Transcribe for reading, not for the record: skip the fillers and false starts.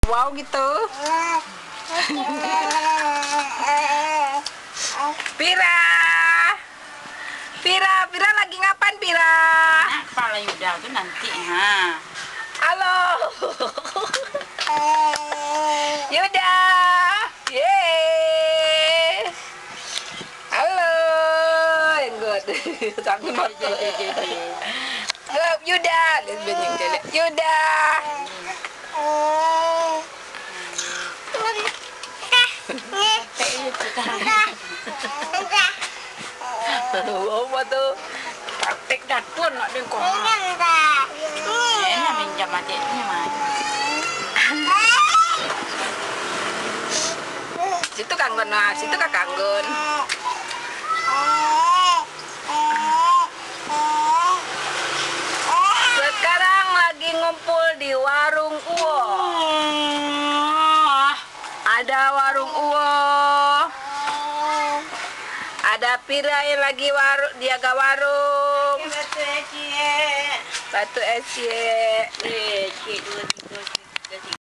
wow gitu. Pira, Pira lagi ngapain Pira? Nah, kepala Yuda tuh nanti, ha. Halo, Yuda, yeay, halo, good, takut motor. Yuda, lihat banyak cewek. Yuda. Apa tuh? Praktek dapur nak dengkong. Enak minjam adiknya mah. Situ Kanggun, nah, situ Kak Kanggun. Sekarang lagi ngumpul di warung Uwo. Ada warung Uwo. Ada Pira yang lagi jaga warung. Batu es.